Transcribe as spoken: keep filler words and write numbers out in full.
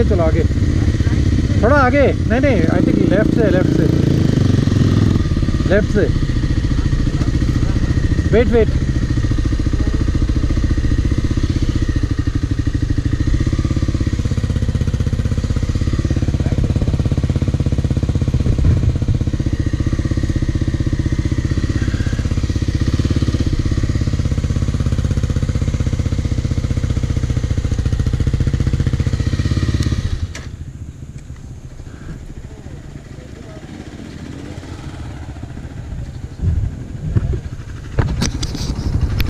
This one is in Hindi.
चलो आगे, थोड़ा आगे। नहीं नहीं, आई थिंक लेफ्ट से, लेफ्ट से, लेफ्ट से। Wait wait